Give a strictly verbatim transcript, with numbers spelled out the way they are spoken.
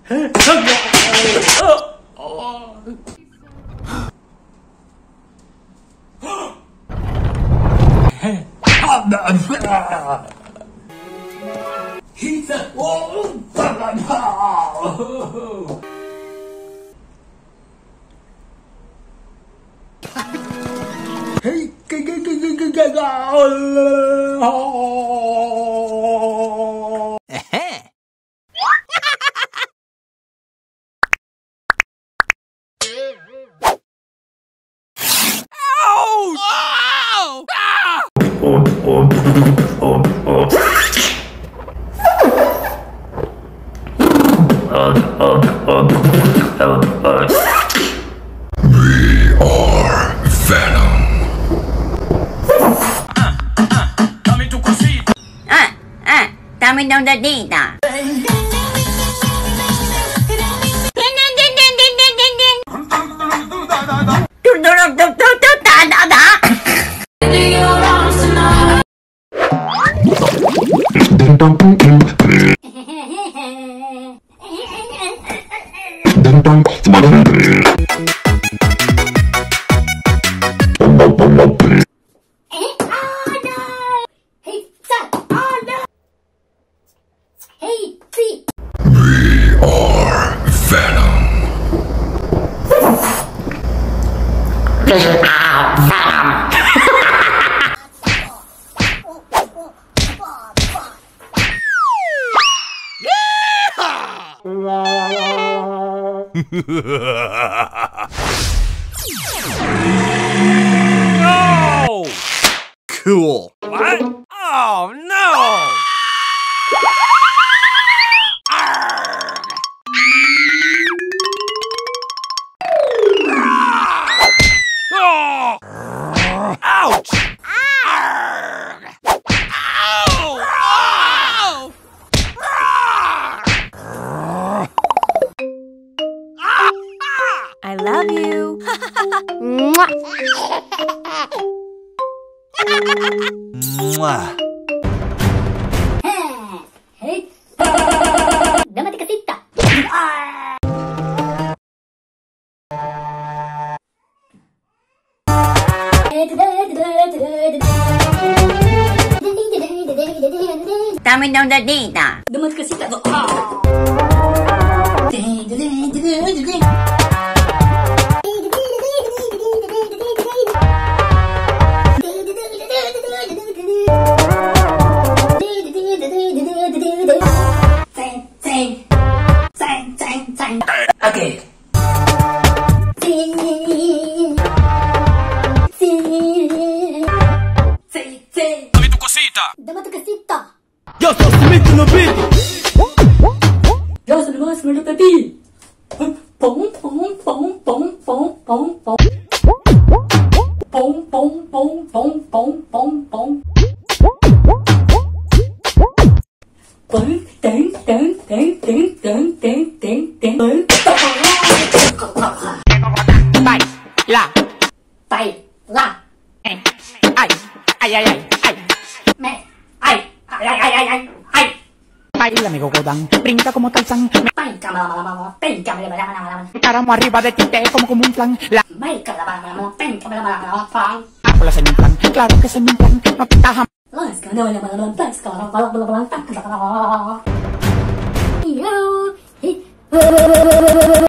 He's a oh, hey, We are Venom. Ah, ah, dami daw na data. We are Venom. No! Cool. What? Oh no! Arrgh. Oh! Ouch! Arrgh. Ow! Ow! I love you. Mwah. Dami daw na data. Okay. Yo sono Smith no beat. Yo sono il massimo del petit. Pom pom pom pom pom pom pom. Pom pom pom pom pom pom pom. Bang dang dang dang dang dang dang dang dang. Bay la, Bay la. ay ay ay ay ay. Me. Ay. Ay ay ay ay ay. Baila mi gogodán, brinca como Tarzán, me Penca la la la. Penca la la la la. caramo arriba de ti te como como un plan. La Penca la la la. Penca la la la. Pan. ápola se me plan, claro que se me plan, no pita jamás. Let's go. No, no, no, no. Let's go. Blah blah blah blah. Yo.